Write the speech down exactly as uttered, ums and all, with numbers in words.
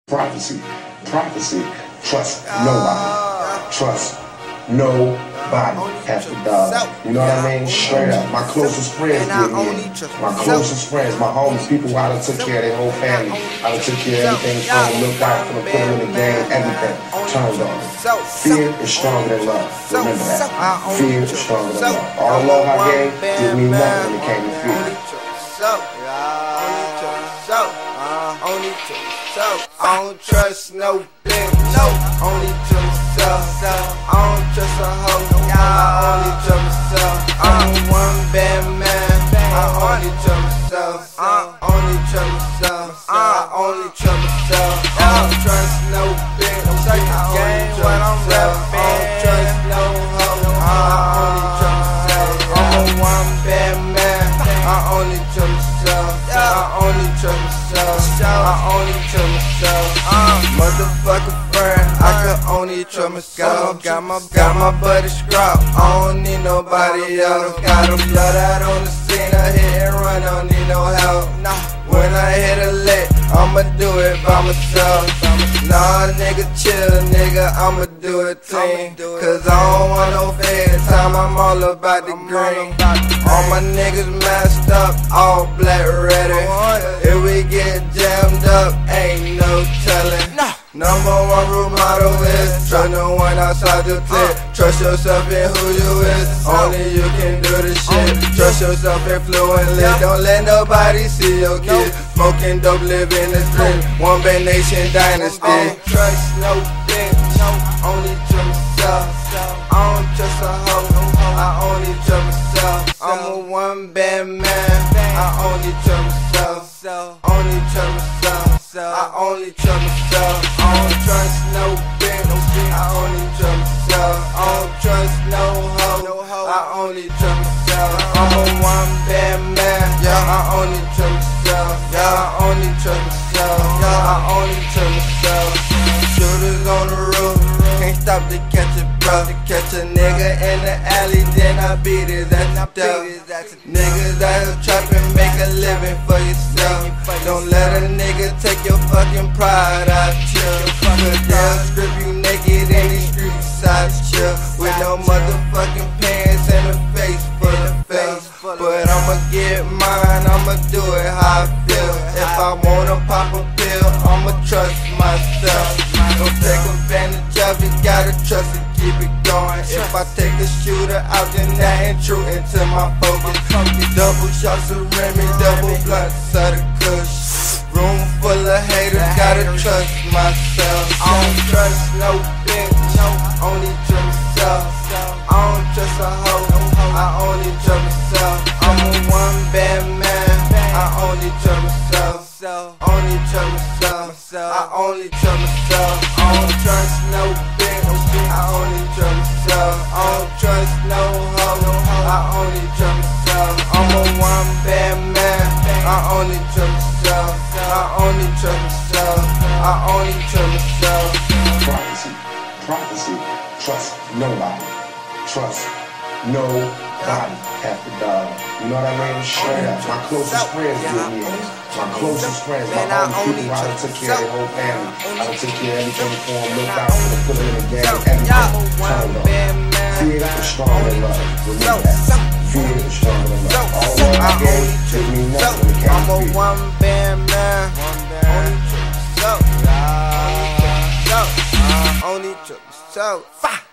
Prophecy, prophecy, trust nobody, trust nobody after dog. You know what I mean? Straight up. My closest friends did me. My closest friends, my homies, people who I done took care of their whole family. I done took care of everything from them, looked out for them, put them in the game, everything. Turned on them. Fear is stronger than love. Remember that. Fear is stronger than love. All the love I gave didn't mean nothing when it came to fear. Only to myself. I don't trust no bitch. No. Only to myself. I don't trust a hoe. I only trust myself. I'm one bad man. I only trust myself. I only trust myself. I only trust myself. I don't trust no bitch. I only trust myself. I don't trust no hoe. I only trust myself. I'm a one bad man. I only trust myself. I only trust myself. I only trust myself. Uh, motherfucking friend, I can only trust myself. Got my, got my buddy scrap. I don't need nobody else. Got a blood out on the scene. I hit and run. I don't need no help. When I hit a lick, I'ma do it by myself. Nah, nigga, chill, nigga. I'ma do it clean. Cause I don't want no fake time. I'm all about the green. All my niggas masked up, all black ready. If we get jammed up, ain't no telling. Number one rule motto is trust no one outside the clip. Trust yourself in who you is. Only you can do this shit. Trust yourself in fluently. Don't let nobody see your kid. Smoking dope, live in the street. One Bad Nation dynasty. I don't trust no bitch. Only trust myself. I don't trust a hoe. I only trust myself. I'm a one bad man. I only trust myself. Only trust myself. I only trust myself. I don't trust no bitch. I only trust myself. I don't trust no hoe. I only trust myself. I'm a one bad man. Yeah, I only trust myself. Yeah, I only trust myself. Yeah, I only trust myself. Shooters on the roof, can't stop to catch it, bro. To catch a nigga in the alley, then I beat his ass to death. Niggas out here trapping, make a living for yourself. Don't let a nigga take your fucking pride out you. Cause they'll strip you naked in these streets out chill. With no motherfucking pants and a face full of face. But I'ma get mine, I'ma do it how I feel. If I wanna pop a pill, I'ma trust myself. Don't take advantage of it, gotta trust it, keep it going. If I take a shooter out, then that ain't true into my focus. Double shots of Remy, double blunts of the kush. Room full of haters, gotta trust myself. I don't trust no bitch, only trust myself. I don't trust a hoe, I only trust myself. I'm a one bad man, I only trust myself. Only trust myself, I only trust myself. I don't trust no bitch, I only trust myself. I don't trust no hoe, I only trust myself. I'm a one bad man, I only trust myself. I only trust myself, I only trust myself. Prophecy, prophecy, trust nobody, trust nobody after dog. You know what I mean? Straight up. My closest friends did me. My closest friends, my homies, people I done took care of their whole family. I done took care of everything for them, looked out for them, put them in the game, everything. Turned on. Fear is stronger than love. Remember that. Fear is stronger than love. All the love I gave didn't mean nothing when it came to fear. I'm a one bad man. Only trust myself. Only trust myself.